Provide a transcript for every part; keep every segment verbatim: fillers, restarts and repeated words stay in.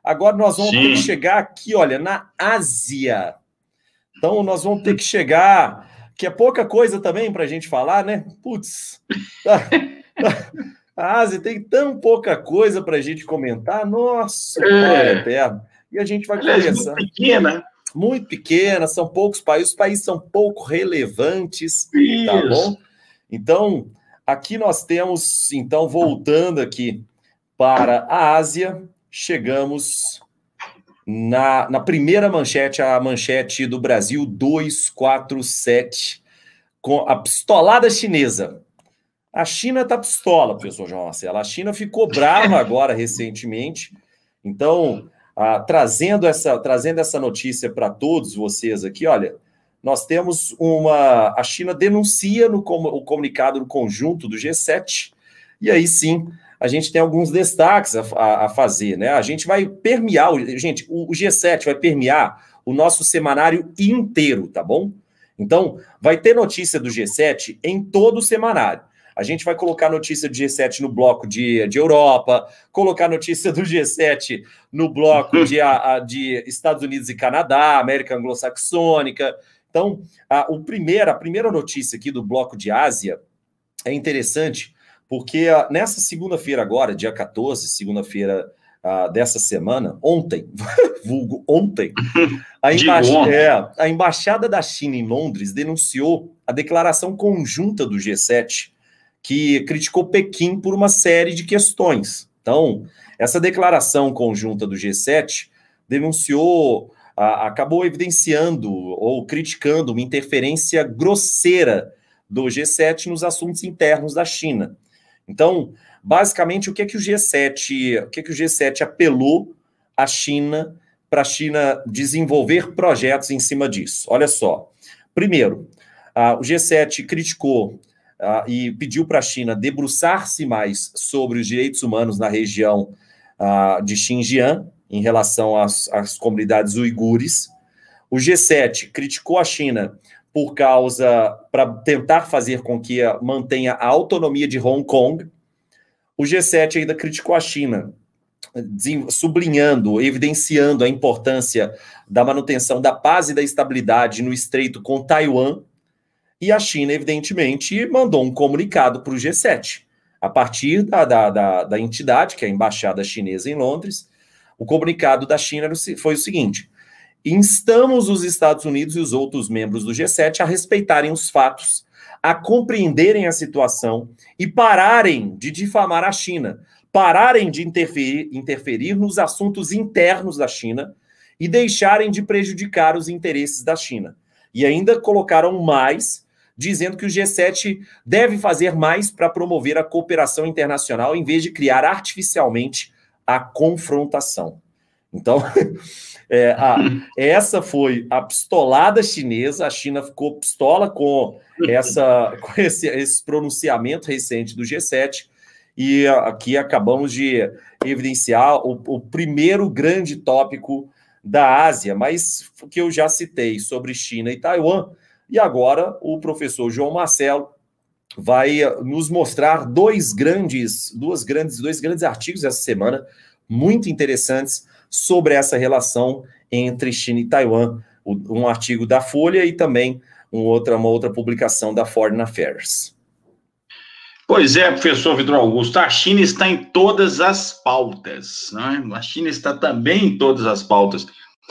Agora nós vamos Sim. ter que chegar aqui, olha, na Ásia. Então nós vamos ter que chegar, que é pouca coisa também para a gente falar, né? Putz, tá, tá. A Ásia tem tão pouca coisa para a gente comentar. Nossa, É. Pai eterno. E a gente vai Aliás, começar. muito pequena. Muito pequena, são poucos países, os países são pouco relevantes, Isso. tá bom? Então, aqui nós temos, então, voltando aqui para a Ásia, chegamos na, na primeira manchete, a manchete do Brasil duzentos e quarenta e sete, com a pistolada chinesa. A China tá pistola, professor João Marcelo. A China ficou brava agora, recentemente. Então, ah, trazendo, essa, trazendo essa notícia para todos vocês aqui, olha, nós temos uma... A China denuncia no com, o comunicado no conjunto do G sete, e aí sim, a gente tem alguns destaques a, a, a fazer, né? A gente vai permear, gente, o, o G sete vai permear o nosso semanário inteiro, tá bom? Então, vai ter notícia do G sete em todo o semanário. A gente vai colocar notícia do G sete no bloco de, de Europa, colocar notícia do G sete no bloco de, a, de Estados Unidos e Canadá, América Anglo-Saxônica. Então, a, o primeiro, a primeira notícia aqui do bloco de Ásia é interessante, porque a, nessa segunda-feira agora, dia quatorze, segunda-feira a, dessa semana, ontem, vulgo ontem, a, emba é, a Embaixada da China em Londres denunciou a declaração conjunta do G sete, que criticou Pequim por uma série de questões. Então, essa declaração conjunta do G sete denunciou, a, acabou evidenciando ou criticando uma interferência grosseira do G sete nos assuntos internos da China. Então, basicamente, o que é que o G sete, o que é que o G sete apelou à China para a China desenvolver projetos em cima disso? Olha só. Primeiro, a, o G sete criticou Uh, e pediu para a China debruçar-se mais sobre os direitos humanos na região uh, de Xinjiang, em relação às, às comunidades uigures. O G sete criticou a China por causa, para tentar fazer com que a, mantenha a autonomia de Hong Kong. O G sete ainda criticou a China, sublinhando, evidenciando a importância da manutenção da paz e da estabilidade no estreito com Taiwan. E a China, evidentemente, mandou um comunicado para o G sete. A partir da, da, da, da entidade, que é a Embaixada Chinesa em Londres, o comunicado da China foi o seguinte: instamos os Estados Unidos e os outros membros do G sete a respeitarem os fatos, a compreenderem a situação e pararem de difamar a China, pararem de interferir, interferir nos assuntos internos da China e deixarem de prejudicar os interesses da China. E ainda colocaram mais, dizendo que o G sete deve fazer mais para promover a cooperação internacional em vez de criar artificialmente a confrontação. Então, é, a, essa foi a pistolada chinesa. A China ficou pistola com, essa, com esse, esse pronunciamento recente do G sete, e aqui acabamos de evidenciar o, o primeiro grande tópico da Ásia, mas que eu já citei sobre China e Taiwan. E agora o professor João Marcelo vai nos mostrar dois grandes, duas grandes, dois grandes artigos essa semana, muito interessantes, sobre essa relação entre China e Taiwan. Um artigo da Folha e também um outra, uma outra publicação da Foreign Affairs. Pois é, professor Vitor Augusto, a China está em todas as pautas, não é? A China está também em todas as pautas.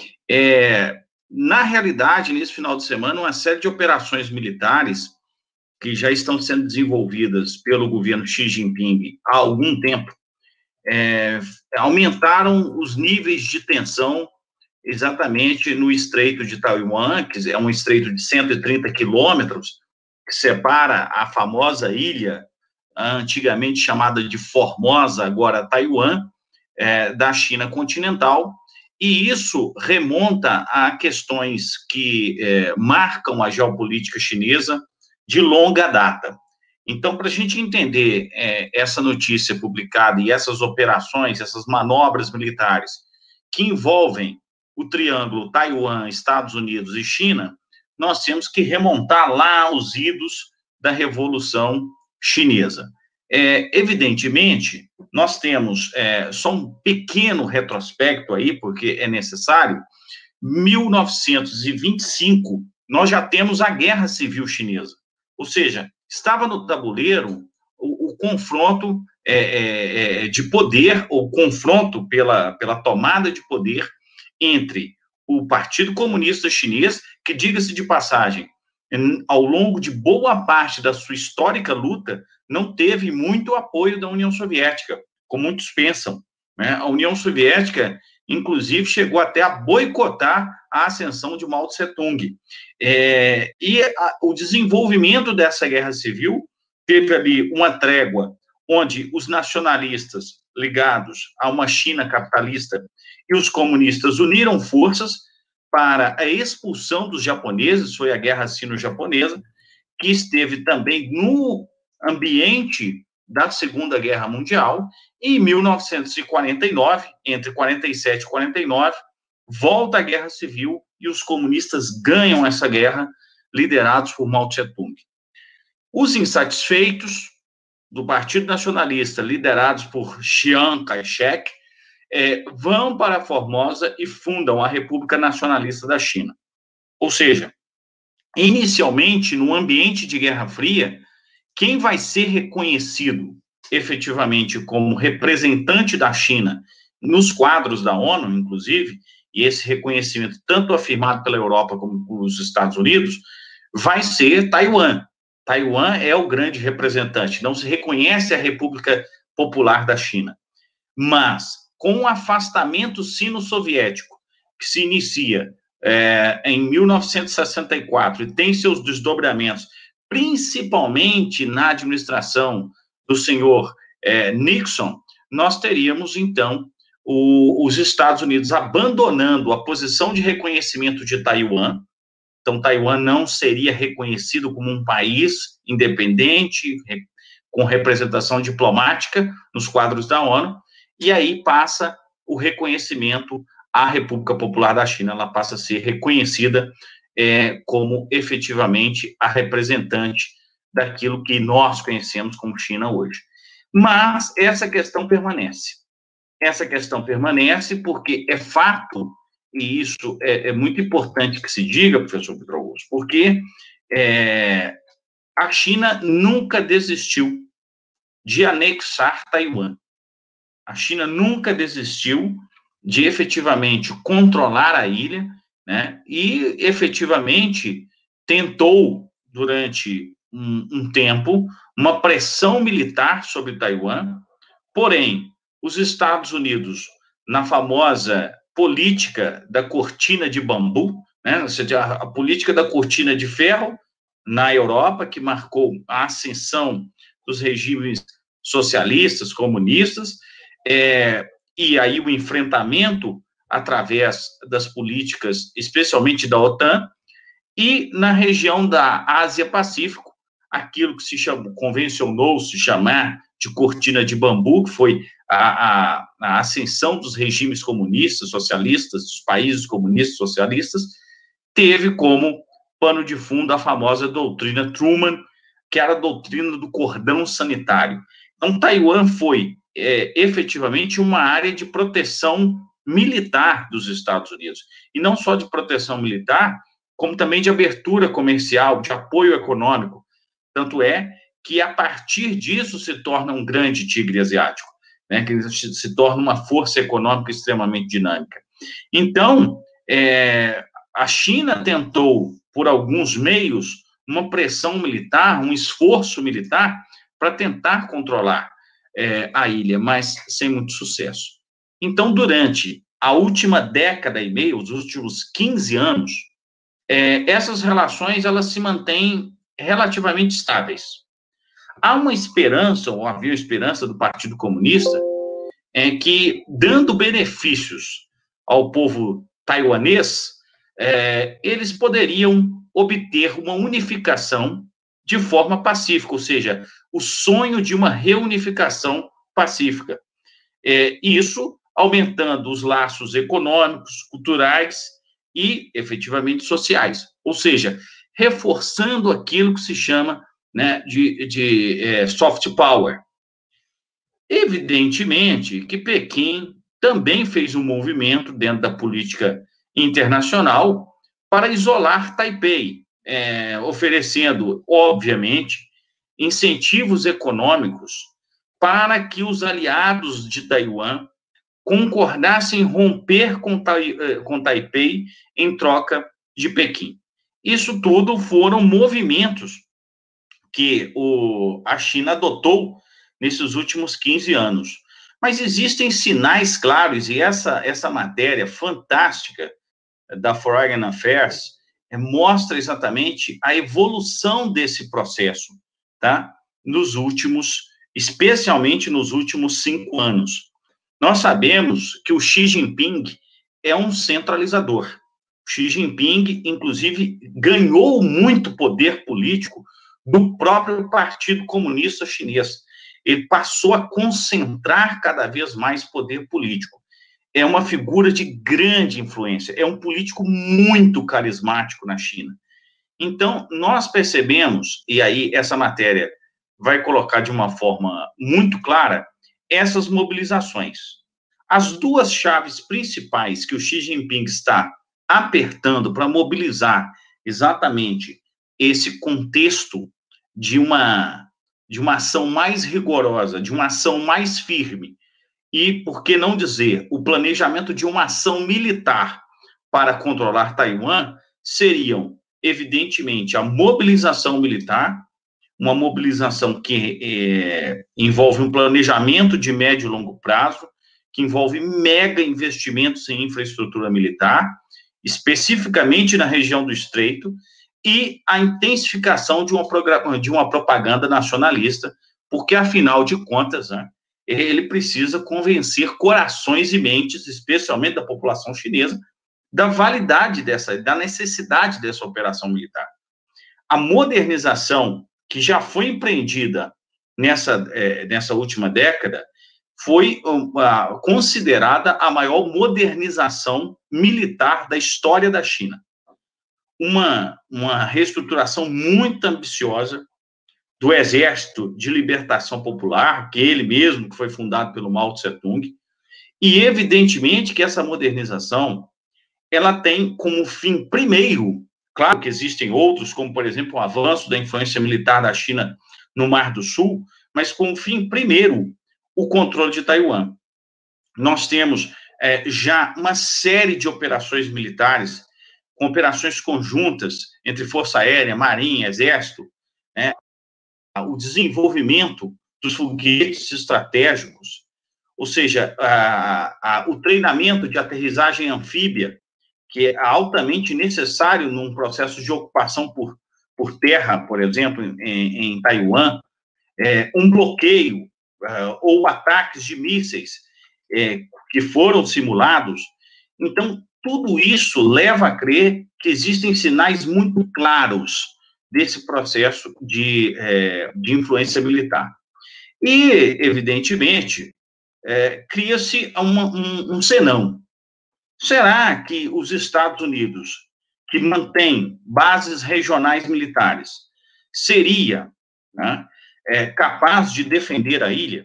É, na realidade, nesse final de semana, uma série de operações militares que já estão sendo desenvolvidas pelo governo Xi Jinping há algum tempo, é, aumentaram os níveis de tensão exatamente no Estreito de Taiwan, que é um estreito de cento e trinta quilômetros, que separa a famosa ilha, antigamente chamada de Formosa, agora Taiwan, é, da China continental. E isso remonta a questões que é, marcam a geopolítica chinesa de longa data. Então, para a gente entender é, essa notícia publicada e essas operações, essas manobras militares que envolvem o triângulo Taiwan, Estados Unidos e China, nós temos que remontar lá aos idos da Revolução Chinesa. É, evidentemente, nós temos é, só um pequeno retrospecto aí, porque é necessário. mil novecentos e vinte e cinco, nós já temos a Guerra Civil Chinesa. Ou seja, estava no tabuleiro o, o confronto é, é, de poder, ou confronto pela, pela tomada de poder entre o Partido Comunista Chinês, que, diga-se de passagem, ao longo de boa parte da sua histórica luta, não teve muito apoio da União Soviética, como muitos pensam, né? A União Soviética, inclusive, chegou até a boicotar a ascensão de Mao Tse-tung. É, e a, o desenvolvimento dessa guerra civil teve ali uma trégua, onde os nacionalistas ligados a uma China capitalista e os comunistas uniram forças para a expulsão dos japoneses, foi a Guerra Sino-Japonesa, que esteve também no ambiente da Segunda Guerra Mundial. E em mil novecentos e quarenta e nove, entre quarenta e sete e quarenta e nove, volta a Guerra Civil e os comunistas ganham essa guerra, liderados por Mao Tse-tung. Os insatisfeitos do Partido Nacionalista, liderados por Chiang Kai-shek, é, vão para Formosa e fundam a República Nacionalista da China. Ou seja, inicialmente, no ambiente de Guerra Fria, quem vai ser reconhecido efetivamente como representante da China nos quadros da ONU, inclusive, e esse reconhecimento tanto afirmado pela Europa como pelos Estados Unidos, vai ser Taiwan. Taiwan é o grande representante, não se reconhece a República Popular da China. Mas, com o afastamento sino-soviético, que se inicia é, em mil novecentos e sessenta e quatro e tem seus desdobramentos, principalmente na administração do senhor é, Nixon, nós teríamos, então, o, os Estados Unidos abandonando a posição de reconhecimento de Taiwan. Então, Taiwan não seria reconhecido como um país independente, com representação diplomática nos quadros da ONU, e aí passa o reconhecimento à República Popular da China, ela passa a ser reconhecida é, como efetivamente a representante daquilo que nós conhecemos como China hoje. Mas essa questão permanece. Essa questão permanece porque é fato, e isso é, é muito importante que se diga, professor Vitor Augusto, porque é, a China nunca desistiu de anexar Taiwan. A China nunca desistiu de efetivamente controlar a ilha, né, e efetivamente tentou, durante um, um tempo, uma pressão militar sobre Taiwan, porém, os Estados Unidos, na famosa política da cortina de bambu, né, ou seja, a, a política da cortina de ferro na Europa, que marcou a ascensão dos regimes socialistas, comunistas, é, e aí o enfrentamento através das políticas, especialmente da OTAN, e na região da Ásia-Pacífico, aquilo que se chamou, convencionou-se chamar de cortina de bambu, que foi a, a, a ascensão dos regimes comunistas, socialistas, dos países comunistas socialistas, teve como pano de fundo a famosa doutrina Truman, que era a doutrina do cordão sanitário. Então, Taiwan foi é, efetivamente uma área de proteção militar dos Estados Unidos. E não só de proteção militar, como também de abertura comercial, de apoio econômico. Tanto é que, a partir disso, se torna um grande tigre asiático, né, que se torna uma força econômica extremamente dinâmica. Então, é, a China tentou, por alguns meios, uma pressão militar, um esforço militar, para tentar controlar é, a ilha, mas sem muito sucesso. Então, durante a última década e meia, os últimos quinze anos, é, essas relações elas se mantêm relativamente estáveis. Há uma esperança, ou havia esperança do Partido Comunista, é que, dando benefícios ao povo taiwanês, é, eles poderiam obter uma unificação de forma pacífica, ou seja, o sonho de uma reunificação pacífica. É, isso aumentando os laços econômicos, culturais e, efetivamente, sociais. Ou seja, reforçando aquilo que se chama, né, de, de é, soft power, Evidentemente que Pequim também fez um movimento dentro da política internacional para isolar Taipei, é, oferecendo, obviamente, incentivos econômicos para que os aliados de Taiwan concordassem em romper com, Tai, com Taipei em troca de Pequim. Isso tudo foram movimentos que o, a China adotou nesses últimos quinze anos. Mas existem sinais claros, e essa, essa matéria fantástica da Foreign Affairs é, mostra exatamente a evolução desse processo, tá? Nos últimos, especialmente nos últimos cinco anos. Nós sabemos que o Xi Jinping é um centralizador. O Xi Jinping, inclusive, ganhou muito poder político do próprio Partido Comunista Chinês. Ele passou a concentrar cada vez mais poder político. É uma figura de grande influência, é um político muito carismático na China. Então, nós percebemos, e aí essa matéria vai colocar de uma forma muito clara, essas mobilizações. As duas chaves principais que o Xi Jinping está apertando para mobilizar exatamente esse contexto de uma, de uma ação mais rigorosa, de uma ação mais firme, e, por que não dizer, o planejamento de uma ação militar para controlar Taiwan, seriam, evidentemente, a mobilização militar, uma mobilização que é, envolve um planejamento de médio e longo prazo, que envolve mega investimentos em infraestrutura militar, especificamente na região do Estreito, e a intensificação de uma, de uma propaganda nacionalista, porque, afinal de contas, né, ele precisa convencer corações e mentes, especialmente da população chinesa, da validade dessa, da necessidade dessa operação militar. A modernização que já foi empreendida nessa, é, nessa última década foi uh, considerada a maior modernização militar da história da China. Uma, uma reestruturação muito ambiciosa do Exército de Libertação Popular, que ele mesmo que foi fundado pelo Mao Tse-tung, e evidentemente que essa modernização ela tem como fim primeiro, claro que existem outros, como por exemplo o avanço da influência militar da China no Mar do Sul, mas como fim primeiro o controle de Taiwan. Nós temos é, já uma série de operações militares, com operações conjuntas entre Força Aérea, Marinha, Exército, né? O desenvolvimento dos foguetes estratégicos, ou seja, a, a, o treinamento de aterrissagem anfíbia, que é altamente necessário num processo de ocupação por, por terra, por exemplo, em, em Taiwan, é, um bloqueio uh, ou ataques de mísseis é, que foram simulados. Então, tudo isso leva a crer que existem sinais muito claros desse processo de, é, de influência militar. E, evidentemente, é, cria-se um, um senão. Será que os Estados Unidos, que mantém bases regionais militares, seria, né, é, capaz de defender a ilha?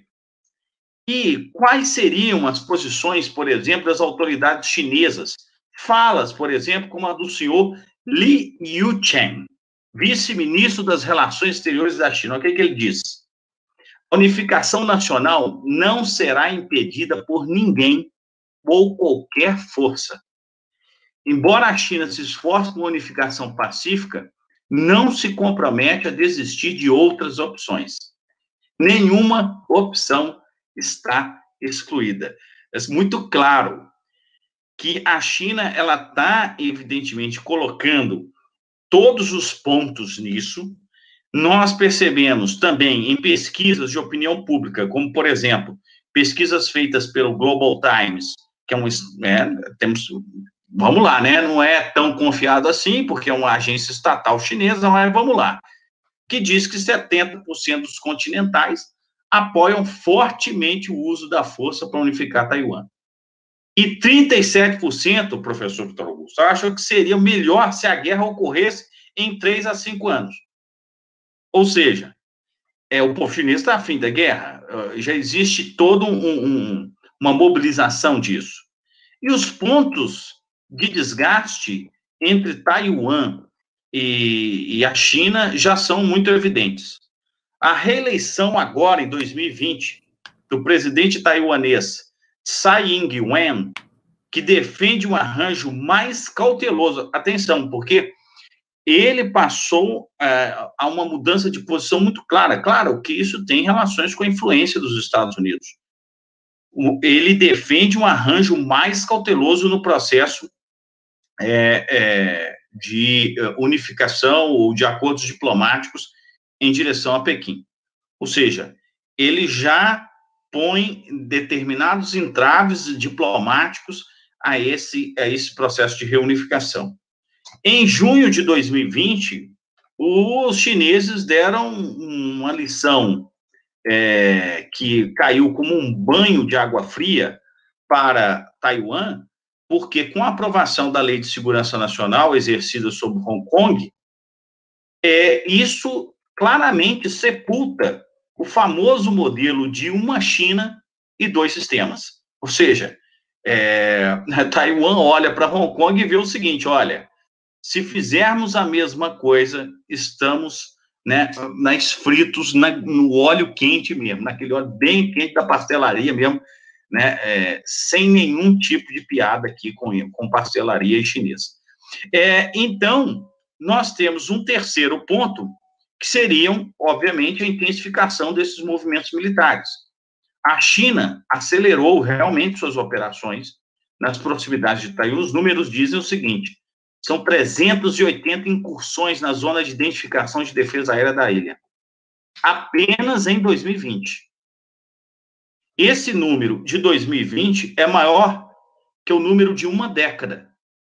E quais seriam as posições, por exemplo, das autoridades chinesas? Falas, por exemplo, como a do senhor Li Yucheng, vice-ministro das Relações Exteriores da China. O que, é que ele diz? A unificação nacional não será impedida por ninguém ou qualquer força. Embora a China se esforce por uma unificação pacífica, não se compromete a desistir de outras opções. Nenhuma opção está excluída. É muito claro que a China ela está, evidentemente, colocando todos os pontos nisso. Nós percebemos também em pesquisas de opinião pública, como, por exemplo, pesquisas feitas pelo Global Times, que é um... É, temos, vamos lá, né? Não é tão confiado assim, porque é uma agência estatal chinesa, mas vamos lá. Que diz que setenta por cento dos continentais apoiam fortemente o uso da força para unificar Taiwan. E trinta e sete por cento, professor Vitor Augusto, acham que seria melhor se a guerra ocorresse em três a cinco anos. Ou seja, é, o povo chinês está afim da guerra, já existe toda um, um, uma mobilização disso. E os pontos de desgaste entre Taiwan e, e a China já são muito evidentes. A reeleição agora, em dois mil e vinte, do presidente taiwanês Tsai Ing-wen, que defende um arranjo mais cauteloso. Atenção, porque ele passou é, a uma mudança de posição muito clara. Claro que isso tem relações com a influência dos Estados Unidos. O, ele defende um arranjo mais cauteloso no processo é, é, de unificação ou de acordos diplomáticos em direção a Pequim. Ou seja, ele já põe determinados entraves diplomáticos a esse, a esse processo de reunificação. Em junho de dois mil e vinte, os chineses deram uma lição é, que caiu como um banho de água fria para Taiwan, porque com a aprovação da Lei de Segurança Nacional exercida sobre Hong Kong, é, isso claramente sepulta o famoso modelo de uma China e dois sistemas. Ou seja, é, Taiwan olha para Hong Kong e vê o seguinte, olha, se fizermos a mesma coisa, estamos, né, nas fritos, na, no óleo quente mesmo, naquele óleo bem quente da pastelaria mesmo, né, é, sem nenhum tipo de piada aqui com, com pastelaria chinesa. É, então, nós temos um terceiro ponto, que seriam, obviamente, a intensificação desses movimentos militares. A China acelerou realmente suas operações nas proximidades de Taiwan. Os números dizem o seguinte, são trezentas e oitenta incursões na zona de identificação de defesa aérea da ilha, apenas em dois mil e vinte. Esse número de dois mil e vinte é maior que o número de uma década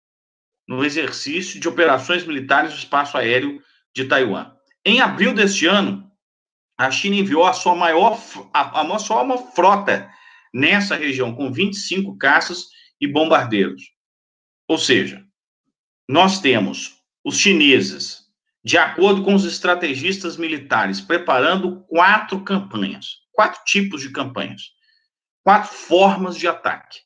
no exercício de operações militares do espaço aéreo de Taiwan. Em abril deste ano, a China enviou a sua maior, a, a sua maior frota nessa região, com vinte e cinco caças e bombardeiros. Ou seja, nós temos os chineses, de acordo com os estrategistas militares, preparando quatro campanhas, quatro tipos de campanhas, quatro formas de ataque.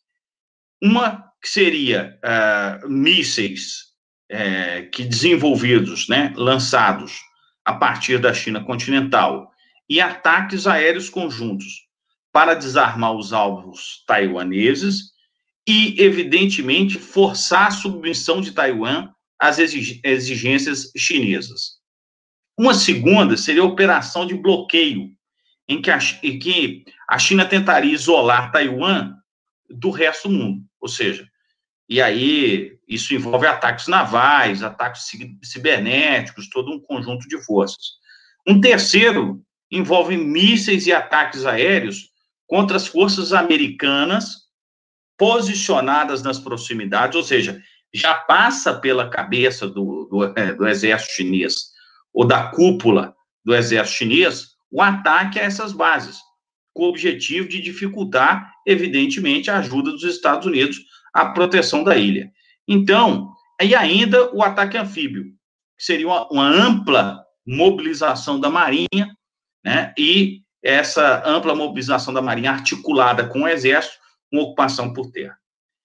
Uma que seria uh, mísseis uh, que desenvolvidos, né, lançados a partir da China continental, e ataques aéreos conjuntos para desarmar os alvos taiwaneses e, evidentemente, forçar a submissão de Taiwan às exigências chinesas. Uma segunda seria a operação de bloqueio, em que a, em que a China tentaria isolar Taiwan do resto do mundo, ou seja, e aí isso envolve ataques navais, ataques cibernéticos, todo um conjunto de forças. Um terceiro envolve mísseis e ataques aéreos contra as forças americanas posicionadas nas proximidades, ou seja, já passa pela cabeça do, do, é, do exército chinês ou da cúpula do exército chinês o ataque a essas bases, com o objetivo de dificultar, evidentemente, a ajuda dos Estados Unidos à proteção da ilha. Então, e ainda o ataque anfíbio, que seria uma, uma ampla mobilização da Marinha, né, e essa ampla mobilização da Marinha articulada com o Exército, com ocupação por terra.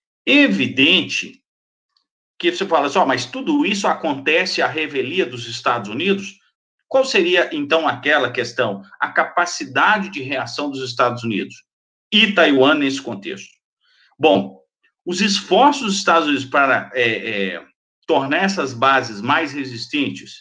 Evidente que você fala assim, oh, mas tudo isso acontece à revelia dos Estados Unidos? Qual seria, então, aquela questão? A capacidade de reação dos Estados Unidos e Taiwan nesse contexto. Bom, os esforços dos Estados Unidos para é, é, tornar essas bases mais resistentes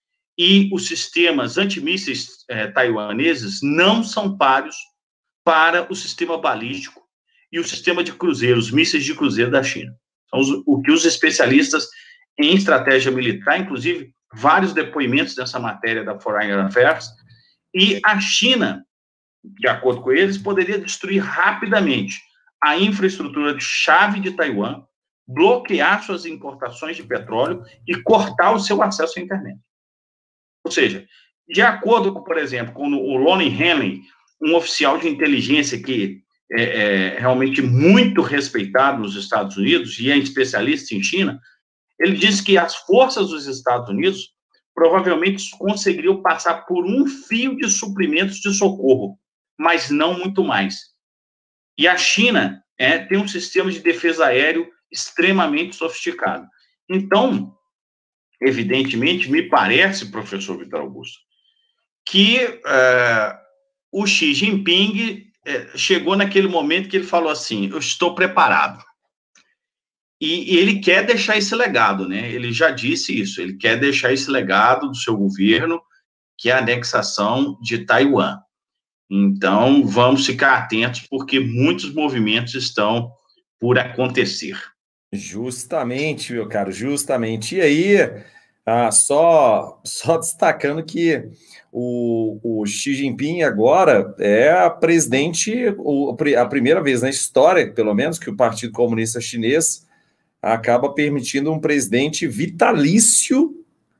e os sistemas antimísseis é, taiwaneses não são páreos para o sistema balístico e o sistema de cruzeiros, mísseis de cruzeiro da China. São os, o que os especialistas em estratégia militar, inclusive vários depoimentos dessa matéria da Foreign Affairs, e a China, de acordo com eles, poderia destruir rapidamente a infraestrutura de chave de Taiwan, bloquear suas importações de petróleo e cortar o seu acesso à internet. Ou seja, de acordo com, por exemplo, com o Lonnie Henley, um oficial de inteligência que é, é realmente muito respeitado nos Estados Unidos e é especialista em China, ele diz que as forças dos Estados Unidos provavelmente conseguiriam passar por um fio de suprimentos de socorro, mas não muito mais. E a China é, tem um sistema de defesa aéreo extremamente sofisticado. Então, evidentemente, me parece, professor Vitor Augusto, que é, o Xi Jinping é, chegou naquele momento que ele falou assim, eu estou preparado. E, e ele quer deixar esse legado, né? Ele já disse isso, ele quer deixar esse legado do seu governo, que é a anexação de Taiwan. Então, vamos ficar atentos, porque muitos movimentos estão por acontecer. Justamente, meu caro, justamente. E aí, ah, só, só destacando que o, o Xi Jinping agora é a presidente, a primeira vez na história, pelo menos, que o Partido Comunista Chinês acaba permitindo um presidente vitalício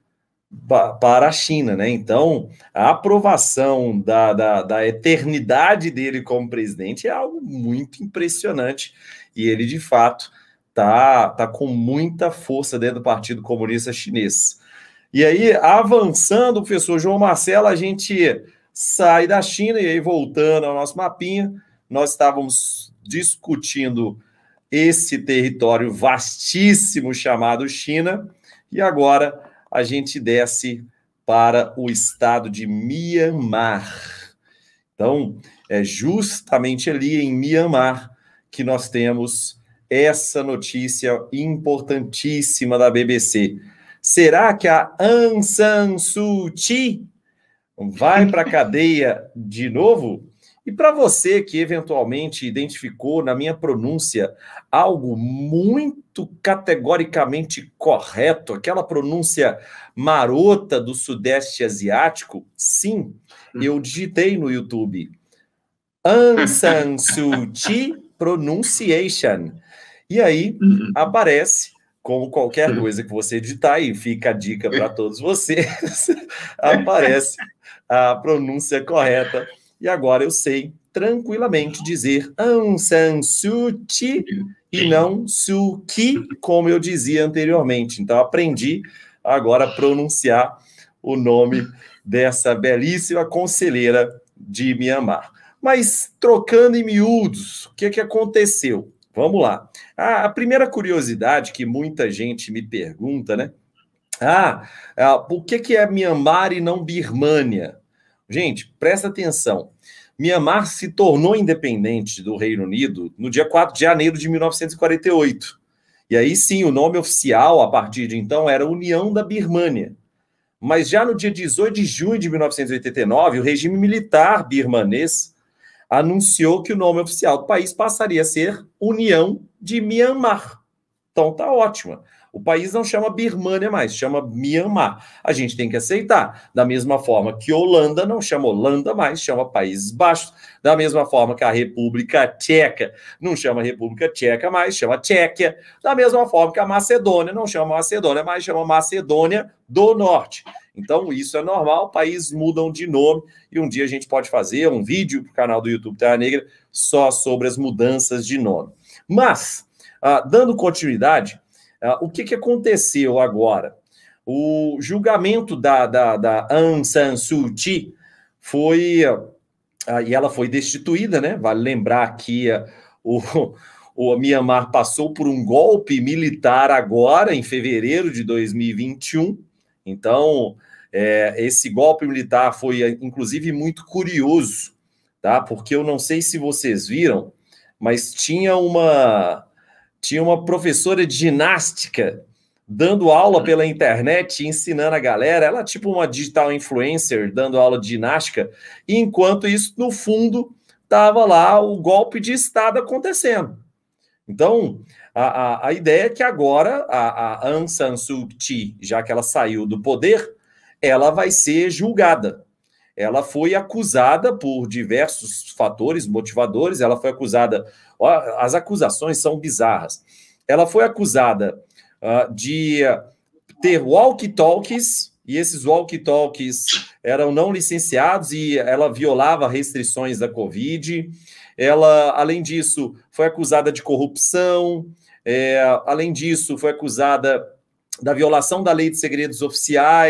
para a China, né? Então, a aprovação da, da, da eternidade dele como presidente é algo muito impressionante, e ele, de fato, tá, tá com muita força dentro do Partido Comunista Chinês. E aí, avançando, professor João Marcelo, a gente sai da China, e aí, voltando ao nosso mapinha, nós estávamos discutindo esse território vastíssimo chamado China, e agora a gente desce para o estado de Mianmar. Então, é justamente ali em Mianmar que nós temos essa notícia importantíssima da B B C. Será que a Aung San Suu Kyi vai para a cadeia de novo? E para você que eventualmente identificou na minha pronúncia algo muito categoricamente correto, aquela pronúncia marota do Sudeste Asiático, sim, eu digitei no YouTube Aung San Suu Kyi Pronunciation. E aí aparece, como qualquer coisa que você digitar, e fica a dica para todos vocês, aparece a pronúncia correta. E agora eu sei tranquilamente dizer Aung San Suu Kyi e não Suu Kyi, como eu dizia anteriormente. Então, aprendi agora a pronunciar o nome dessa belíssima conselheira de Mianmar. Mas, trocando em miúdos, o que, que aconteceu? Vamos lá. Ah, a primeira curiosidade que muita gente me pergunta, né? Ah, ah, por que, que é Mianmar e não Birmânia? Gente, presta atenção. Mianmar se tornou independente do Reino Unido no dia quatro de janeiro de mil novecentos e quarenta e oito. E aí sim, o nome oficial, a partir de então, era União da Birmânia. Mas já no dia dezoito de junho de mil novecentos e oitenta e nove, o regime militar birmanês anunciou que o nome oficial do país passaria a ser União de Mianmar. Então tá ótimo. O país não chama Birmânia mais, chama Mianmar. A gente tem que aceitar. Da mesma forma que Holanda não chama Holanda mais, chama Países Baixos. Da mesma forma que a República Tcheca não chama República Tcheca mais, chama Tchequia. Da mesma forma que a Macedônia não chama Macedônia mais, chama Macedônia do Norte. Então, isso é normal, países mudam de nome, e um dia a gente pode fazer um vídeo para o canal do YouTube Terra Negra só sobre as mudanças de nome. Mas, ah, dando continuidade, ah, o que, que aconteceu agora? O julgamento da, da, da Aung San Suu Kyi foi... Ah, e ela foi destituída, né? Vale lembrar que ah, o... O Mianmar passou por um golpe militar agora, em fevereiro de dois mil e vinte e um. Então, é, esse golpe militar foi, inclusive, muito curioso, tá? Porque eu não sei se vocês viram, mas tinha uma, tinha uma professora de ginástica dando aula pela internet, ensinando a galera. Ela é tipo uma digital influencer, dando aula de ginástica. E, enquanto isso, no fundo, estava lá o golpe de Estado acontecendo. Então, a, a, a ideia é que agora a, a Aung San Suu Kyi, já que ela saiu do poder, ela vai ser julgada. Ela foi acusada por diversos fatores motivadores, ela foi acusada... Ó, as acusações são bizarras. Ela foi acusada uh, de ter walkie-talkies, e esses walkie-talkies eram não licenciados, e ela violava restrições da Covid. Ela, além disso, foi acusada de corrupção, é, além disso, foi acusada da violação da lei de segredos oficiais,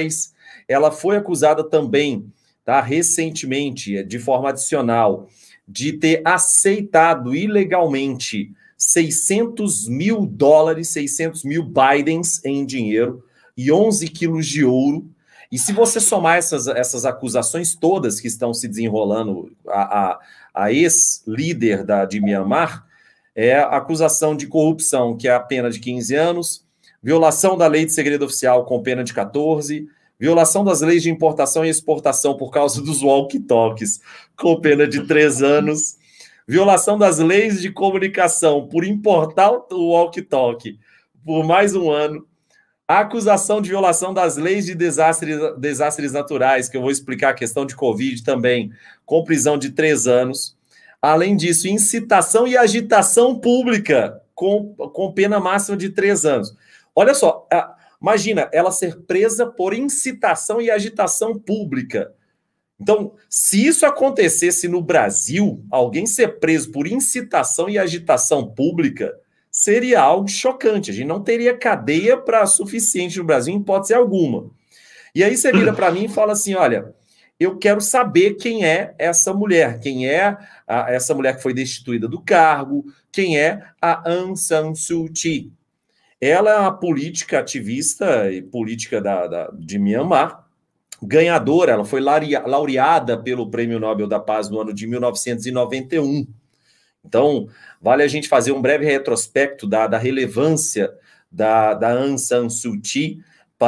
Ela foi acusada também, tá, recentemente, de forma adicional, de ter aceitado ilegalmente seiscentos mil dólares, seiscentos mil Bidens em dinheiro e onze quilos de ouro. E se você somar essas, essas acusações todas que estão se desenrolando, a, a, a ex-líder da, de Myanmar, é a acusação de corrupção, que é a pena de quinze anos, violação da lei de segredo oficial com pena de quatorze, violação das leis de importação e exportação por causa dos walkie-talkies, com pena de três anos, violação das leis de comunicação por importar o walkie-talkie por mais um ano, a acusação de violação das leis de desastres, desastres naturais, que eu vou explicar a questão de Covid também, com prisão de três anos. Além disso, incitação e agitação pública, com, com pena máxima de três anos. Olha só, imagina ela ser presa por incitação e agitação pública. Então, se isso acontecesse no Brasil, alguém ser preso por incitação e agitação pública, seria algo chocante. A gente não teria cadeia para suficiente no Brasil, em hipótese alguma. E aí você vira para mim e fala assim, olha, eu quero saber quem é essa mulher, quem é a, essa mulher que foi destituída do cargo, quem é a Aung San Suu Kyi. Ela é uma política ativista e política da, da, de Myanmar, ganhadora, ela foi laureada pelo Prêmio Nobel da Paz no ano de mil novecentos e noventa e um. Então, vale a gente fazer um breve retrospecto da, da relevância da, da Aung San Suu Kyi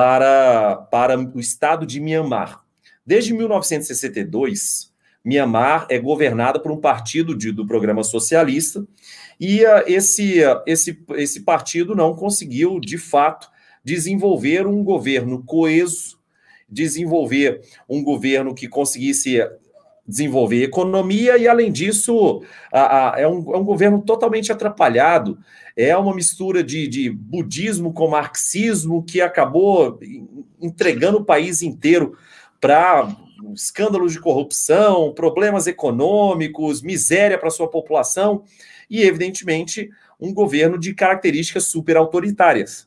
para, para o estado de Myanmar. Desde mil novecentos e sessenta e dois, Myanmar é governada por um partido de, do programa socialista, e uh, esse, uh, esse, esse partido não conseguiu, de fato, desenvolver um governo coeso, desenvolver um governo que conseguisse desenvolver economia, e, além disso, a, a, é, um, é um governo totalmente atrapalhado, é uma mistura de, de budismo com marxismo que acabou entregando o país inteiro para escândalos de corrupção, problemas econômicos, miséria para sua população e, evidentemente, um governo de características super autoritárias.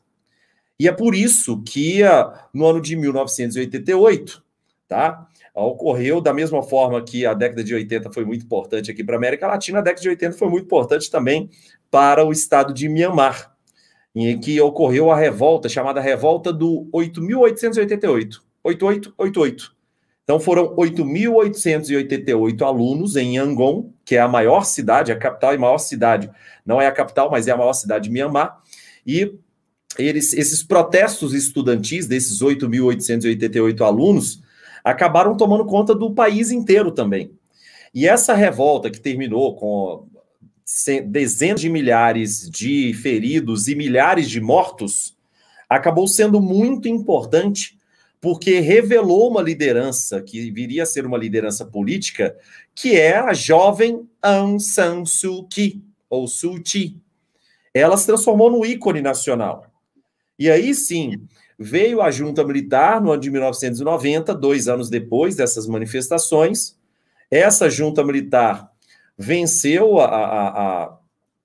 E é por isso que, no ano de mil novecentos e oitenta e oito, tá, ocorreu da mesma forma que a década de oitenta foi muito importante aqui para a América Latina, a década de oitenta foi muito importante também para o estado de Myanmar, em que ocorreu a revolta, chamada Revolta do oito mil oitocentos e oitenta e oito. oito oito oito oito. Então foram oito mil oitocentos e oitenta e oito alunos em Yangon, que é a maior cidade, a capital e maior cidade, não é a capital, mas é a maior cidade de Myanmar, e eles, esses protestos estudantis desses oito mil oitocentos e oitenta e oito alunos acabaram tomando conta do país inteiro também. E essa revolta, que terminou com dezenas de milhares de feridos e milhares de mortos, acabou sendo muito importante, porque revelou uma liderança, que viria a ser uma liderança política, que é a jovem Aung San Suu Kyi, ou Suu Kyi. Ela se transformou no ícone nacional. E aí, sim, veio a junta militar no ano de mil novecentos e noventa, dois anos depois dessas manifestações. Essa junta militar venceu a, a, a,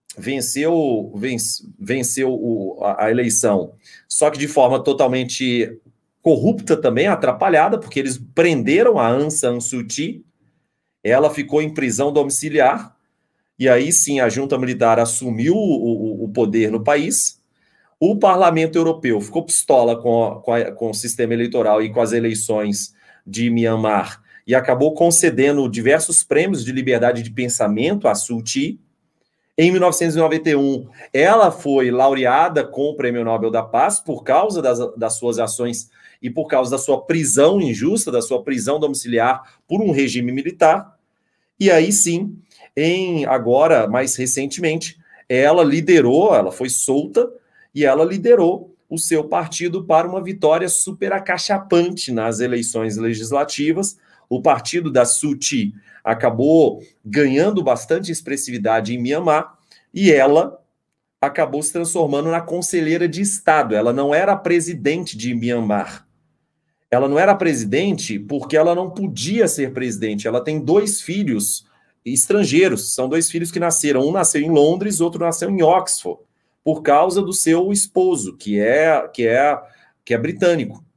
venceu, vence, venceu o, a, a eleição, só que de forma totalmente corrupta também, atrapalhada, porque eles prenderam a Aung San Suu Kyi, ela ficou em prisão domiciliar, e aí sim a junta militar assumiu o, o, o poder no país. O Parlamento Europeu ficou pistola com, a, com, a, com o sistema eleitoral e com as eleições de Myanmar e acabou concedendo diversos prêmios de liberdade de pensamento a Suu Kyi. Em mil novecentos e noventa e um, ela foi laureada com o Prêmio Nobel da Paz por causa das, das suas ações e por causa da sua prisão injusta, da sua prisão domiciliar por um regime militar. E aí sim, em, agora, mais recentemente, ela liderou, ela foi solta, e ela liderou o seu partido para uma vitória super acachapante nas eleições legislativas. O partido da Suu Kyi acabou ganhando bastante expressividade em Myanmar e ela acabou se transformando na conselheira de Estado. Ela não era a presidente de Myanmar. Ela não era presidente porque ela não podia ser presidente. Ela tem dois filhos estrangeiros, são dois filhos que nasceram. Um nasceu em Londres, outro nasceu em Oxford, por causa do seu esposo, que é, que é, que é britânico.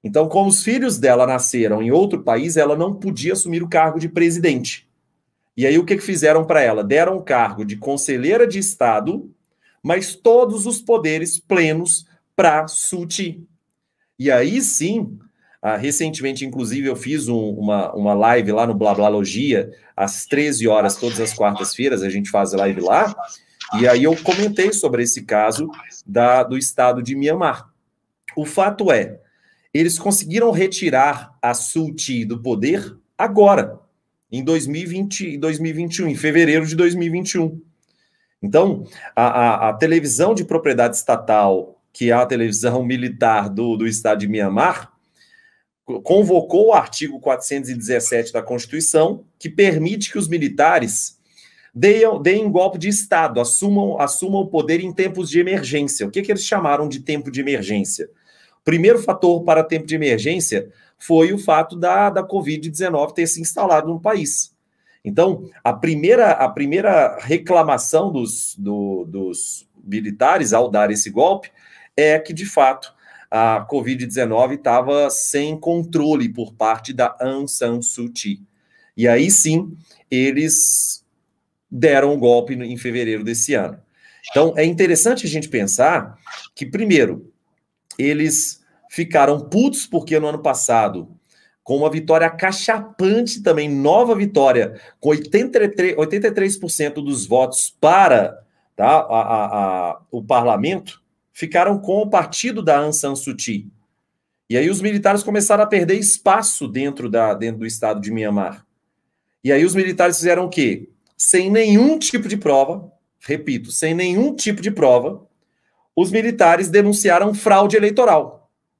Então, como os filhos dela nasceram em outro país, ela não podia assumir o cargo de presidente. E aí o que, que fizeram para ela? Deram o cargo de conselheira de Estado, mas todos os poderes plenos para Suu Kyi. E aí sim, ah, recentemente, inclusive, eu fiz um, uma, uma live lá no Blablalogia, às treze horas, todas as quartas-feiras, a gente faz live lá, e aí eu comentei sobre esse caso da, do estado de Myanmar. O fato é, eles conseguiram retirar a Suu Kyi do poder agora, em dois mil e vinte, dois mil e vinte e um, em fevereiro de dois mil e vinte e um. Então, a, a, a televisão de propriedade estatal, que é a televisão militar do, do estado de Myanmar, convocou o artigo quatrocentos e dezessete da Constituição, que permite que os militares deem, deem golpe de Estado, assumam, assumam o poder em tempos de emergência. O que, que eles chamaram de tempo de emergência? O primeiro fator para tempo de emergência foi o fato da, da covid dezenove ter se instalado no país. Então, a primeira, a primeira reclamação dos, do, dos militares ao dar esse golpe é que, de fato, a covid dezenove estava sem controle por parte da Aung San Suu Kyi. E aí sim, eles deram o golpe em fevereiro desse ano. Então, é interessante a gente pensar que, primeiro, eles ficaram putos porque no ano passado, com uma vitória cachapante também, nova vitória, com oitenta e três por cento dos votos para tá, a, a, a, o parlamento, ficaram com o partido da Aung San Suu Kyi. E aí os militares começaram a perder espaço dentro, da, dentro do estado de Myanmar. E aí os militares fizeram o quê? Sem nenhum tipo de prova, repito, sem nenhum tipo de prova, os militares denunciaram fraude eleitoral.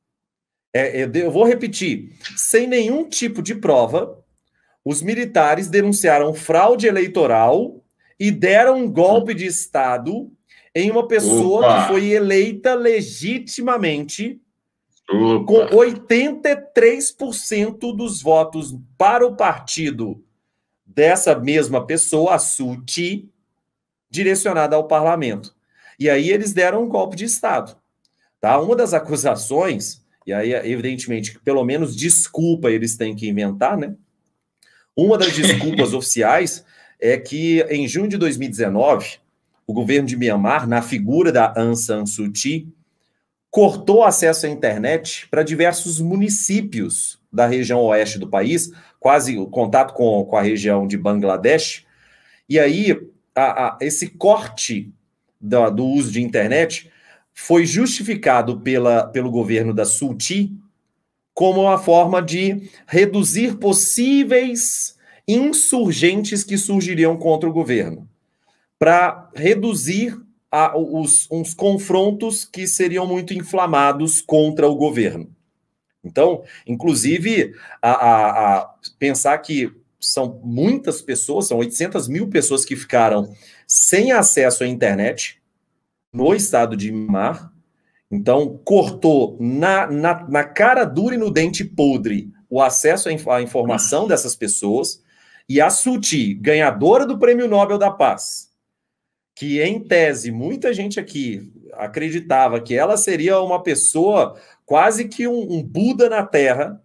É, eu vou repetir, sem nenhum tipo de prova, os militares denunciaram fraude eleitoral e deram um golpe de Estado em uma pessoa Opa. que foi eleita legitimamente Opa. com oitenta e três por cento dos votos para o partido dessa mesma pessoa, a Suu Kyi, direcionada ao parlamento. E aí eles deram um golpe de Estado. Tá? Uma das acusações, e aí evidentemente, pelo menos desculpa eles têm que inventar, né? Uma das desculpas oficiais é que em junho de dois mil e dezenove, o governo de Myanmar, na figura da Aung San Suu Kyi, cortou acesso à internet para diversos municípios da região oeste do país, quase o contato com, com a região de Bangladesh. E aí, a, a, esse corte da, do uso de internet foi justificado pela, pelo governo da Suu Kyi como uma forma de reduzir possíveis insurgentes que surgiriam contra o governo, para reduzir a, os, uns confrontos que seriam muito inflamados contra o governo. Então, inclusive, a, a, a pensar que são muitas pessoas, são oitocentas mil pessoas que ficaram sem acesso à internet no estado de Myanmar. Então, cortou na, na, na cara dura e no dente podre o acesso à informação dessas pessoas. E a Suu Kyi, ganhadora do Prêmio Nobel da Paz, que, em tese, muita gente aqui acreditava que ela seria uma pessoa quase que um, um Buda na Terra,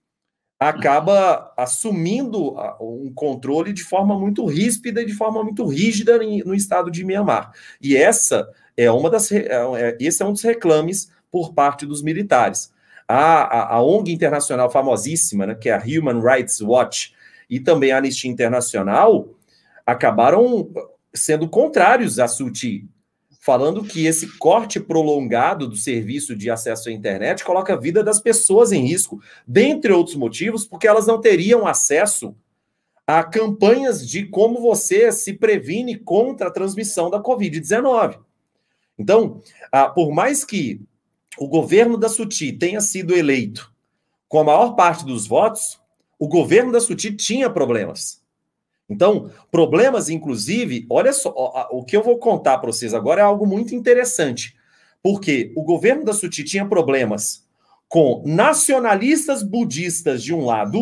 acaba assumindo um controle de forma muito ríspida e de forma muito rígida no estado de Myanmar. E essa é uma das, esse é um dos reclames por parte dos militares. A, a, a O N G internacional famosíssima, né, que é a Human Rights Watch, e também a Anistia Internacional, acabaram sendo contrários à Suu Kyi, falando que esse corte prolongado do serviço de acesso à internet coloca a vida das pessoas em risco, dentre outros motivos, porque elas não teriam acesso a campanhas de como você se previne contra a transmissão da covid dezenove. Então, ah, por mais que o governo da Suu Kyi tenha sido eleito com a maior parte dos votos, o governo da Suu Kyi tinha problemas. Então, problemas, inclusive, olha só, o que eu vou contar para vocês agora é algo muito interessante, porque o governo da Suu Kyi tinha problemas com nacionalistas budistas de um lado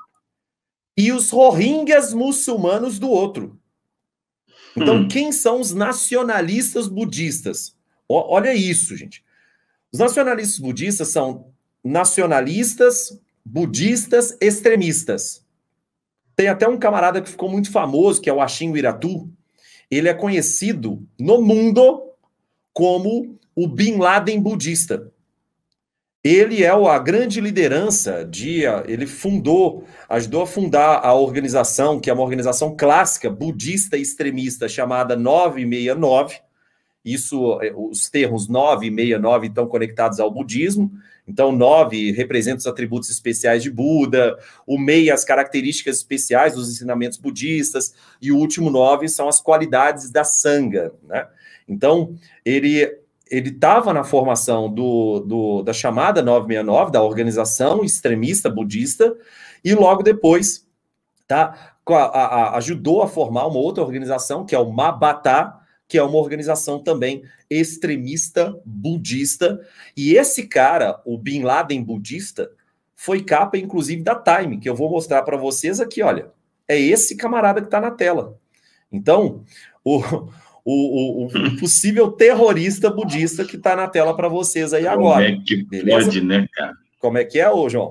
e os rohingyas muçulmanos do outro. Então, hum. quem são os nacionalistas budistas? O, olha isso, gente. Os nacionalistas budistas são nacionalistas, budistas, extremistas. Tem até um camarada que ficou muito famoso, que é o Ashin Wiratu. Ele é conhecido no mundo como o Bin Laden budista. Ele é a grande liderança de... Ele fundou, ajudou a fundar a organização, que é uma organização clássica, budista extremista, chamada nove seis nove. Isso, os termos nove e sessenta e nove estão conectados ao budismo. Então, nove representa os atributos especiais de Buda, o seis as características especiais dos ensinamentos budistas, e o último nove são as qualidades da Sangha, né? Então, ele ele estava na formação do, do, da chamada nove seis nove, da organização extremista budista, e logo depois tá, a, a, ajudou a formar uma outra organização, que é o Mabata, que é uma organização também extremista budista. E esse cara, o Bin Laden budista, foi capa, inclusive, da Time, que eu vou mostrar para vocês aqui, olha. É esse camarada que está na tela. Então, o, o, o possível terrorista budista que está na tela para vocês aí agora. Como é que beleza? Pode, né, cara? Como é que é, ô João?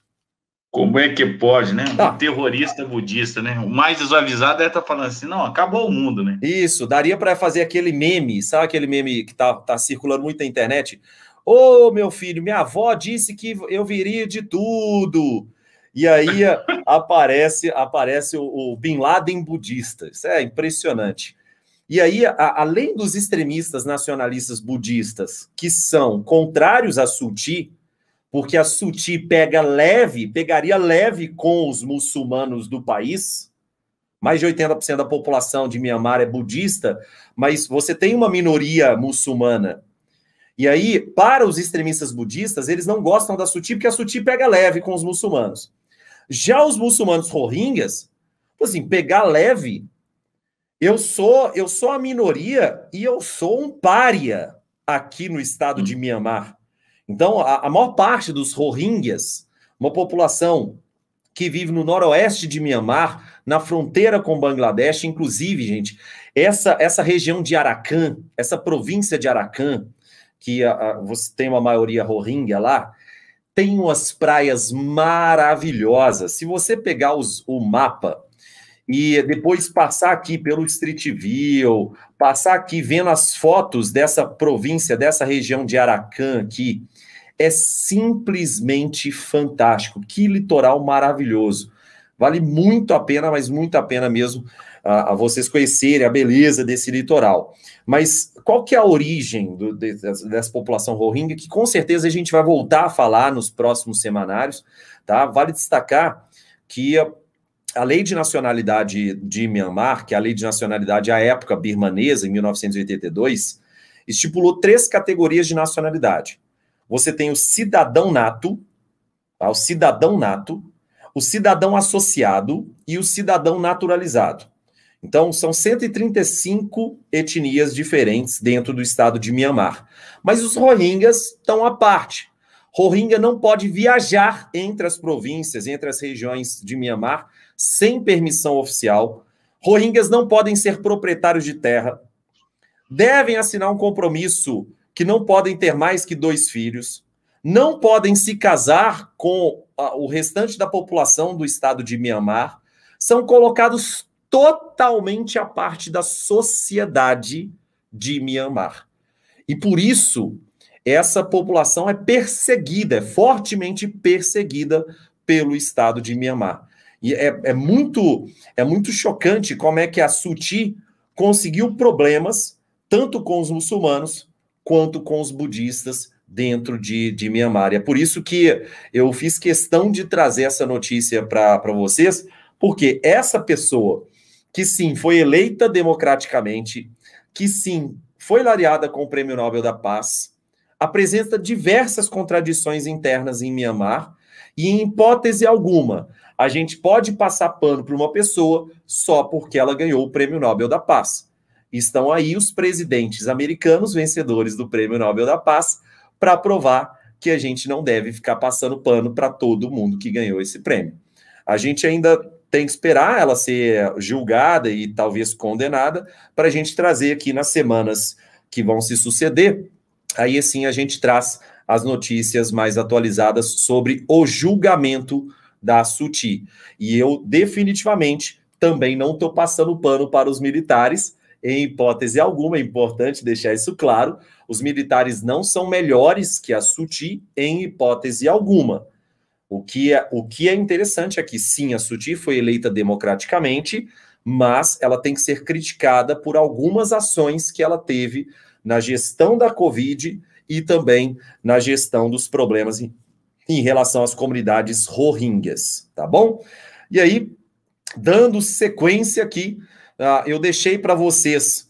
Como é que pode, né? Um ah. terrorista budista, né? O mais desavisado é estar tá falando assim, não, acabou o mundo, né? Isso, daria para fazer aquele meme, sabe aquele meme que tá, tá circulando muito na internet? Ô, oh, meu filho, minha avó disse que eu viria de tudo. E aí aparece, aparece o, o Bin Laden budista. Isso é impressionante. E aí, a, além dos extremistas nacionalistas budistas, que são contrários a Suu Kyi, porque a Suu Kyi pega leve, pegaria leve com os muçulmanos do país. Mais de oitenta por cento da população de Mianmar é budista, mas você tem uma minoria muçulmana. E aí, para os extremistas budistas, eles não gostam da Suu Kyi, porque a Suu Kyi pega leve com os muçulmanos. Já os muçulmanos rohingyas, assim, pegar leve, eu sou, eu sou a minoria e eu sou um pária aqui no estado de Mianmar. Então, a, a maior parte dos rohingyas, uma população que vive no noroeste de Mianmar, na fronteira com Bangladesh, inclusive, gente, essa, essa região de Arakan, essa província de Arakan, que a, a, você tem uma maioria rohingya lá, tem umas praias maravilhosas. Se você pegar os, o mapa e depois passar aqui pelo Street View, passar aqui vendo as fotos dessa província, dessa região de Arakan aqui, é simplesmente fantástico. Que litoral maravilhoso. Vale muito a pena, mas muito a pena mesmo a, a vocês conhecerem a beleza desse litoral. Mas qual que é a origem do, de, dessa população rohingya, que com certeza a gente vai voltar a falar nos próximos semanários, tá? Vale destacar que a, a lei de nacionalidade de Mianmar, que é a lei de nacionalidade à época birmanesa, em mil novecentos e oitenta e dois, estipulou três categorias de nacionalidade. Você tem o cidadão nato, tá? O cidadão nato, o cidadão associado e o cidadão naturalizado. Então, são cento e trinta e cinco etnias diferentes dentro do estado de Mianmar. Mas os rohingyas estão à parte. Rohingya não pode viajar entre as províncias, entre as regiões de Mianmar, sem permissão oficial. Rohingyas não podem ser proprietários de terra. Devem assinar um compromisso que não podem ter mais que dois filhos. Não podem se casar com o restante da população do estado de Mianmar. São colocados totalmente à parte da sociedade de Mianmar. E por isso, essa população é perseguida, é fortemente perseguida pelo estado de Mianmar. E é, é, muito, é muito chocante como é que a Suu Kyi conseguiu problemas, tanto com os muçulmanos, quanto com os budistas dentro de, de Mianmar. E é por isso que eu fiz questão de trazer essa notícia para vocês, porque essa pessoa que sim, foi eleita democraticamente, que sim, foi laureada com o Prêmio Nobel da Paz, apresenta diversas contradições internas em Mianmar, e em hipótese alguma, a gente pode passar pano para uma pessoa só porque ela ganhou o Prêmio Nobel da Paz. Estão aí os presidentes americanos vencedores do Prêmio Nobel da Paz para provar que a gente não deve ficar passando pano para todo mundo que ganhou esse prêmio. A gente ainda tem que esperar ela ser julgada e talvez condenada para a gente trazer aqui nas semanas que vão se suceder. Aí, assim, a gente traz as notícias mais atualizadas sobre o julgamento da Suti. E eu definitivamente também não estou passando pano para os militares, em hipótese alguma, é importante deixar isso claro, os militares não são melhores que a Suti em hipótese alguma. O que é, o que é interessante é que, sim, a Suti foi eleita democraticamente, mas ela tem que ser criticada por algumas ações que ela teve na gestão da Covid e também na gestão dos problemas em, em relação às comunidades rohingyas, tá bom? E aí, dando sequência aqui, uh, eu deixei para vocês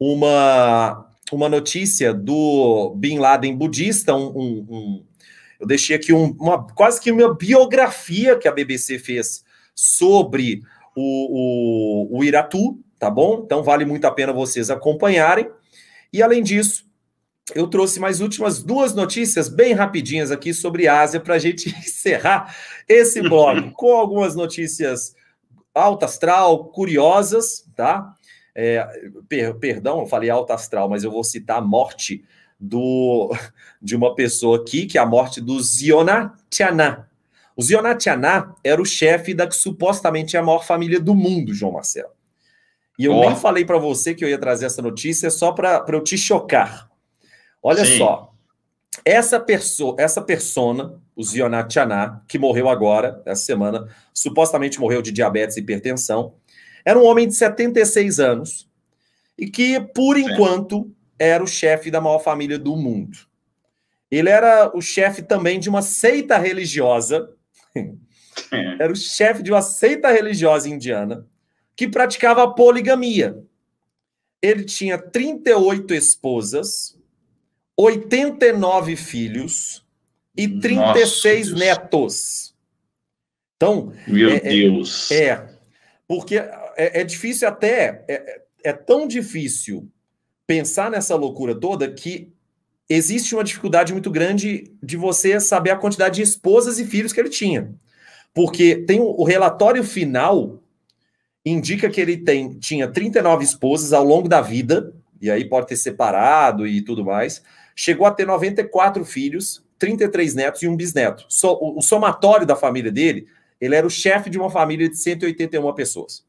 uma, uma notícia do Bin Laden budista, um, um, um, eu deixei aqui um, uma, quase que uma biografia que a B B C fez sobre o, o, o Iratu, tá bom? Então vale muito a pena vocês acompanharem. E além disso, eu trouxe mais últimas duas notícias bem rapidinhas aqui sobre a Ásia para a gente encerrar esse bloco com algumas notícias alta astral, curiosas, tá? É, per, perdão, eu falei alta astral, mas eu vou citar a morte do, de uma pessoa aqui, que é a morte do Zionatianá. O Zionatianá era o chefe da que supostamente é a maior família do mundo, João Marcelo. E eu oh. nem falei para você que eu ia trazer essa notícia só para eu te chocar. Olha Sim. só, essa, perso essa persona, o Zionatianá, que morreu agora, essa semana, supostamente morreu de diabetes e hipertensão, era um homem de setenta e seis anos e que, por Sim. enquanto, era o chefe da maior família do mundo. Ele era o chefe também de uma seita religiosa, era o chefe de uma seita religiosa indiana, que praticava a poligamia. Ele tinha trinta e oito esposas, oitenta e nove filhos e trinta e seis Nossa, netos. Então, meu é, Deus. É, é porque é, é difícil até, é, é tão difícil pensar nessa loucura toda que existe uma dificuldade muito grande de você saber a quantidade de esposas e filhos que ele tinha. Porque tem o, o relatório final indica que ele tem, tinha trinta e nove esposas ao longo da vida, e aí pode ter separado e tudo mais. Chegou a ter noventa e quatro filhos, trinta e três netos e um bisneto. So, o, o somatório da família dele, ele era o chefe de uma família de cento e oitenta e uma pessoas.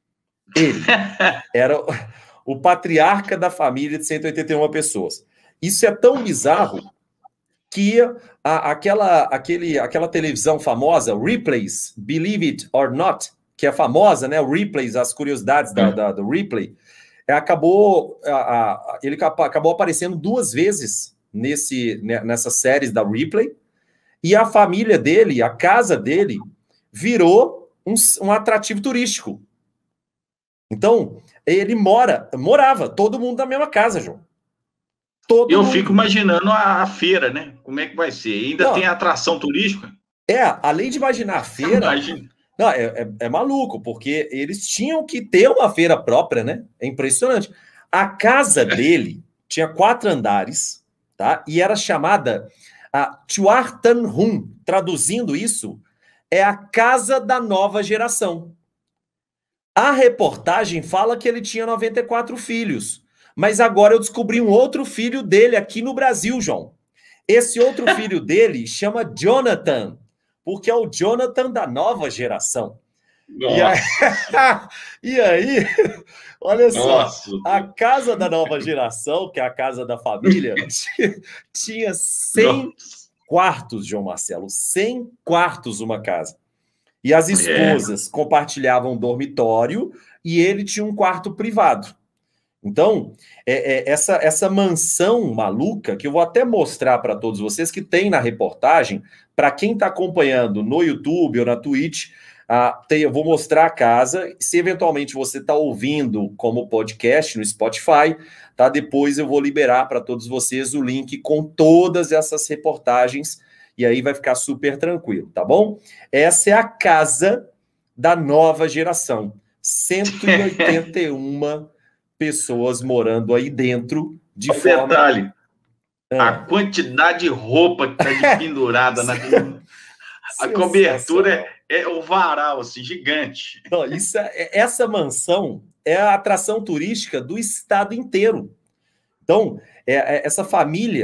Ele era o, o patriarca da família de cento e oitenta e uma pessoas. Isso é tão bizarro que a, aquela, aquele, aquela televisão famosa, Replays, Believe It or Not, que é famosa, né? O Replays, as curiosidades da, da, do Replay, acabou, a, a, ele acabou aparecendo duas vezes nesse, nessas séries da Replay, e a família dele, a casa dele, virou um, um atrativo turístico. Então, ele mora, morava, todo mundo na mesma casa, João. Todo Eu mundo. fico imaginando a, a feira, né? Como é que vai ser? Ainda Não, tem atração turística? É, além de imaginar a feira... Imagina. Não, é, é, é maluco, porque eles tinham que ter uma feira própria, né? É impressionante. A casa dele tinha quatro andares, tá? E era chamada a Chuartanhum. Traduzindo isso, é a casa da nova geração. A reportagem fala que ele tinha noventa e quatro filhos, mas agora eu descobri um outro filho dele aqui no Brasil, João. Esse outro filho dele chama Jonathan, porque é o Jonathan da nova geração. E aí, e aí, olha só, Nossa. a casa da nova geração, que é a casa da família, tinha cem Nossa. quartos, João Marcelo, cem quartos uma casa. E as esposas é. compartilhavam um dormitório e ele tinha um quarto privado. Então, é, é, essa, essa mansão maluca, que eu vou até mostrar para todos vocês, que tem na reportagem, para quem está acompanhando no YouTube ou na Twitch, ah, tem, eu vou mostrar a casa. Se eventualmente você está ouvindo como podcast no Spotify, tá? Depois eu vou liberar para todos vocês o link com todas essas reportagens, e aí vai ficar super tranquilo, tá bom? Essa é a casa da nova geração. cento e oitenta e uma pessoas morando aí dentro de um forma... Detalhe, ah. a quantidade de roupa que está pendurada na... A cobertura é, é o varal, assim, gigante. Não, isso é, essa mansão é a atração turística do estado inteiro. Então, é, é, essa família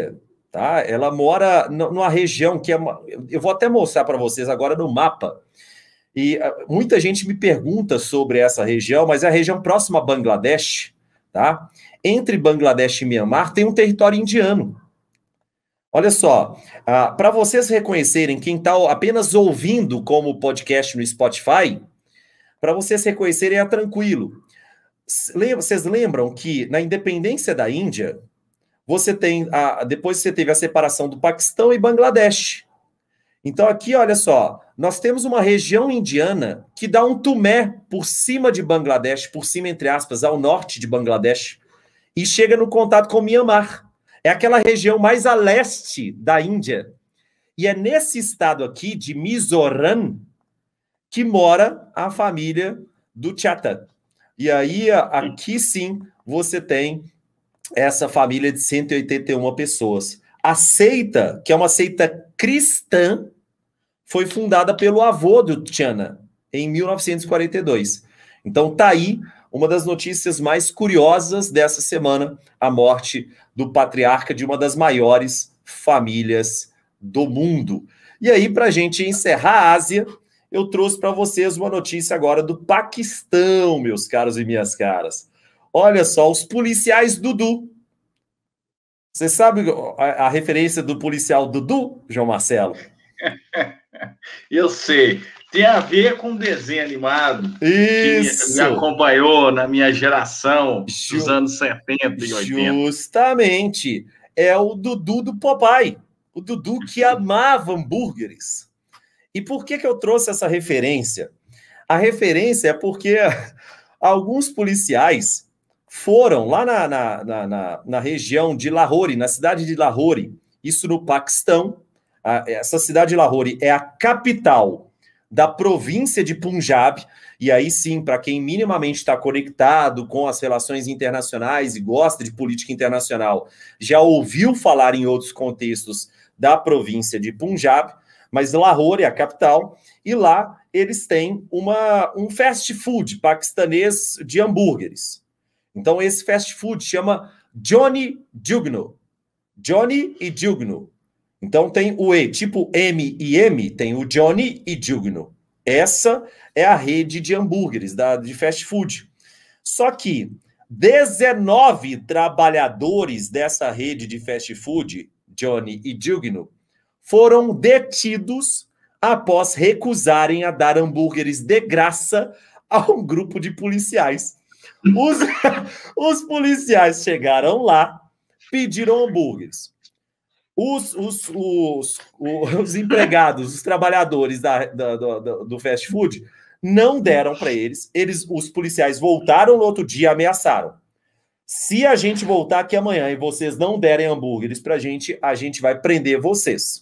tá? Ela mora numa região que é... Uma, eu vou até mostrar para vocês agora no mapa. E uh, muita gente me pergunta sobre essa região, mas é a região próxima a Bangladesh, tá? Entre Bangladesh e Mianmar tem um território indiano. Olha só, uh, para vocês reconhecerem, quem está apenas ouvindo como podcast no Spotify, para vocês reconhecerem é tranquilo. Vocês lembram que na independência da Índia, você tem, a, depois você teve a separação do Paquistão e Bangladesh. Então aqui, olha só, nós temos uma região indiana que dá um tumé por cima de Bangladesh, por cima, entre aspas, ao norte de Bangladesh, e chega no contato com Mianmar. É aquela região mais a leste da Índia. E é nesse estado aqui, de Mizoram, que mora a família do Chatham. E aí, aqui sim, você tem essa família de cento e oitenta e uma pessoas. A seita, que é uma seita cristã, foi fundada pelo avô do Channa, em mil novecentos e quarenta e dois. Então, tá aí uma das notícias mais curiosas dessa semana, a morte do patriarca de uma das maiores famílias do mundo. E aí, para a gente encerrar a Ásia, eu trouxe para vocês uma notícia agora do Paquistão, meus caros e minhas caras. Olha só, os policiais Dudu. Você sabe a, a referência do policial Dudu, João Marcelo? Eu sei. Tem a ver com um desenho animado. Isso. Que me, me acompanhou na minha geração Ju... dos anos setenta e oitenta. Justamente. É o Dudu do Popeye. O Dudu que amava hambúrgueres. E por que, que eu trouxe essa referência? A referência é porque alguns policiais foram lá na, na, na, na, na região de Lahore, na cidade de Lahore, isso no Paquistão. Essa cidade de Lahore é a capital da província de Punjab, e aí sim, para quem minimamente está conectado com as relações internacionais e gosta de política internacional, já ouviu falar em outros contextos da província de Punjab, mas Lahore é a capital, e lá eles têm uma, um fast food paquistanês de hambúrgueres. Então esse fast food chama Johnny Jugno. Johnny e Jugno. Então tem o E, tipo M e M, tem o Johnny e Jugno. Essa é a rede de hambúrgueres, da, de fast food. Só que dezenove trabalhadores dessa rede de fast food, Johnny e Jugno, foram detidos após recusarem a dar hambúrgueres de graça a um grupo de policiais. Os, os policiais chegaram lá, pediram hambúrgueres. Os, os, os, os empregados, os trabalhadores da, da, do, do fast food não deram para eles. eles. Os policiais voltaram no outro dia e ameaçaram. Se a gente voltar aqui amanhã e vocês não derem hambúrgueres para a gente, a gente vai prender vocês.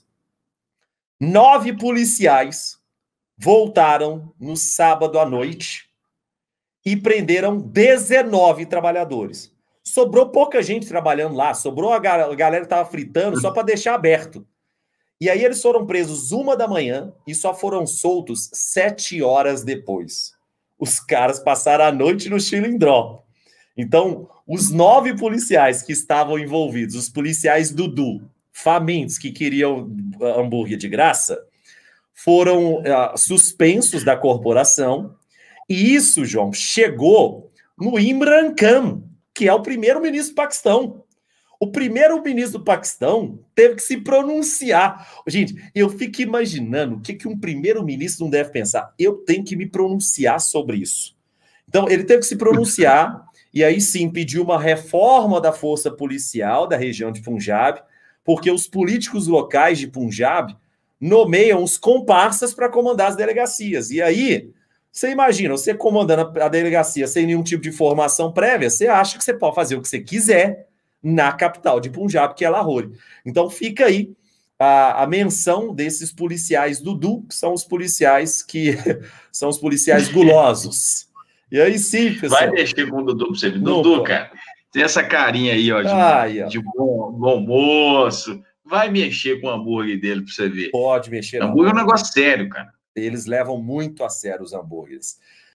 Nove policiais voltaram no sábado à noite e prenderam dezenove trabalhadores. Sobrou pouca gente trabalhando lá, sobrou a galera que estava fritando só para deixar aberto. E aí eles foram presos uma da manhã e só foram soltos sete horas depois. Os caras passaram a noite no chilindró. Então, os nove policiais que estavam envolvidos, os policiais Dudu, famintos que queriam hambúrguer de graça, foram uh, suspensos da corporação. E isso, João, chegou no Imran Khan, que é o primeiro-ministro do Paquistão. O primeiro-ministro do Paquistão teve que se pronunciar. Gente, eu fico imaginando o que, que um primeiro-ministro não deve pensar. Eu tenho que me pronunciar sobre isso. Então, ele teve que se pronunciar e aí sim pediu uma reforma da força policial da região de Punjab, porque os políticos locais de Punjab nomeiam os comparsas para comandar as delegacias. E aí... Você imagina, você comandando a delegacia sem nenhum tipo de formação prévia, você acha que você pode fazer o que você quiser na capital de Punjab, que é Lahore. Então fica aí a, a menção desses policiais Dudu, que são os policiais que são os policiais gulosos. E aí sim, pessoal. Vai mexer com o Dudu pra você ver. Dudu, cara, tem essa carinha aí, ó, de, Ai, ó. de bom, bom moço. Vai mexer com o hambúrguer dele pra você ver. Pode mexer. Hambúrguer é um negócio sério, cara. Eles levam muito a sério os hambúrgueres.